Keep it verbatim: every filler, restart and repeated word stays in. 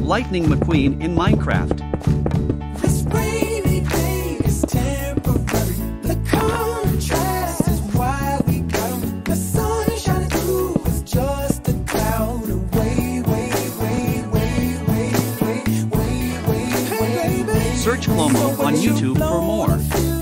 Lightning Mcqueen in Minecraft. This rainy day is temporary. The contrast is why we got 'em. The sun shining through is just a cloud away, way, way, way, way, way, way, way, way, way. Search Clomo on YouTube for more.